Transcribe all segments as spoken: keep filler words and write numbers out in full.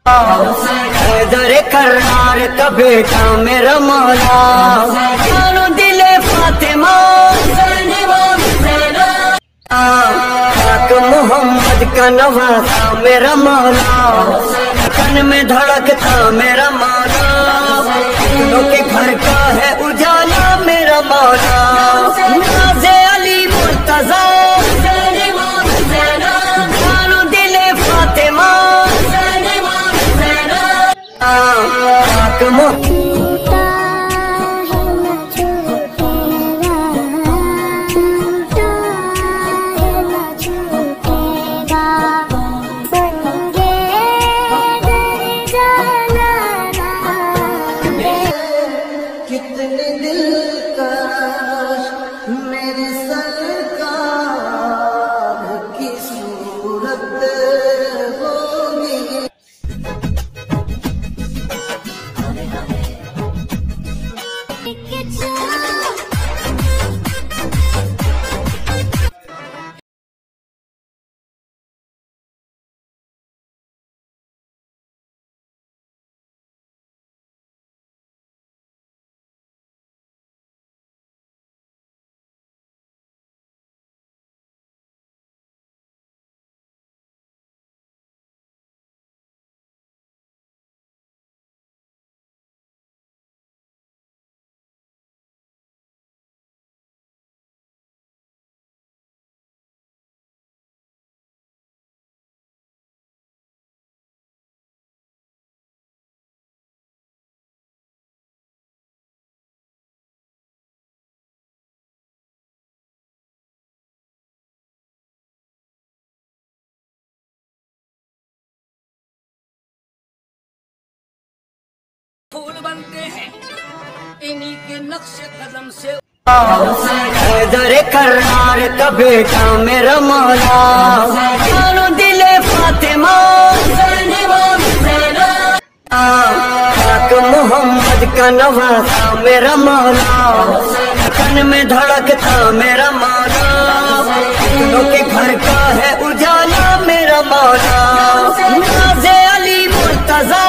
हैदर करनार का बेटा मेरा मौला, जानो दिले फातिमा मोहम्मद का नवासा मेरा मौला, तन में धड़कता मेरा मौला, दिलों के घर का है उजाला मेरा मौला, नाज़े अली मुर्तज़ा जानो दिले फातिमा कितने दिल का मेरे सरकार की सूरत होगी। फूल बनते हैं इन्हीं के नक्शे कदम से। हैदर करनार का बेटा मेरा मौला, जानो दिले फातिमा मोहम्मद का नवासा मेरा मौला, तन में धड़कता मेरा मौला, दिलों के घर का है उजाला मेरा मौला, नाज़े अली मुर्तज़ा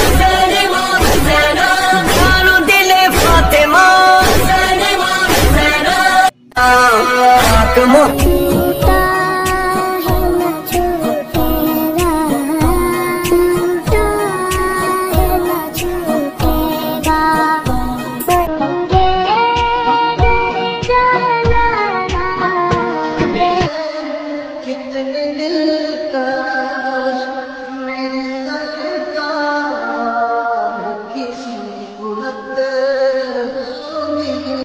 जानो दिले फातिमा कितने दिल का मेरे सरकार की सूरत होगी।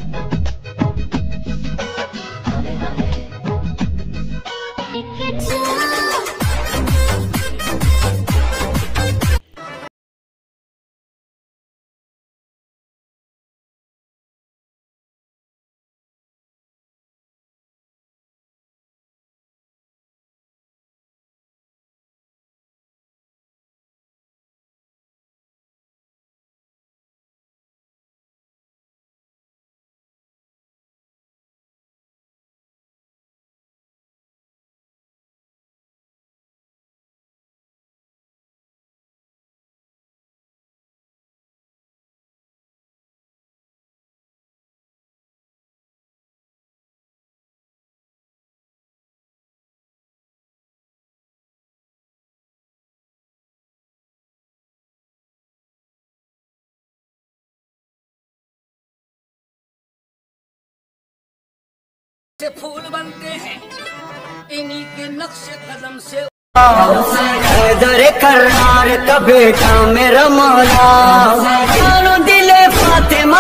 से फूल बनते हैं इन्हीं के नक्शे कदम से। हैदर करनार का बेटा मेरा मौला, जानो दिले फातिमा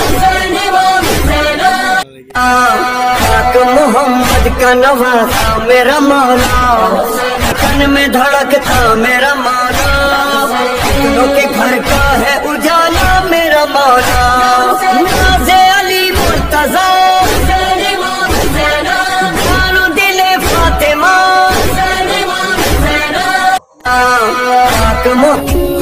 मोहम्मद का नवासा मेरा मौला, तन में धड़कता मेरा मौला, दिलों के घर का है उजाला मेरा मौला, नाज़े अली मुर्तज़ा जानो दिले फातिमा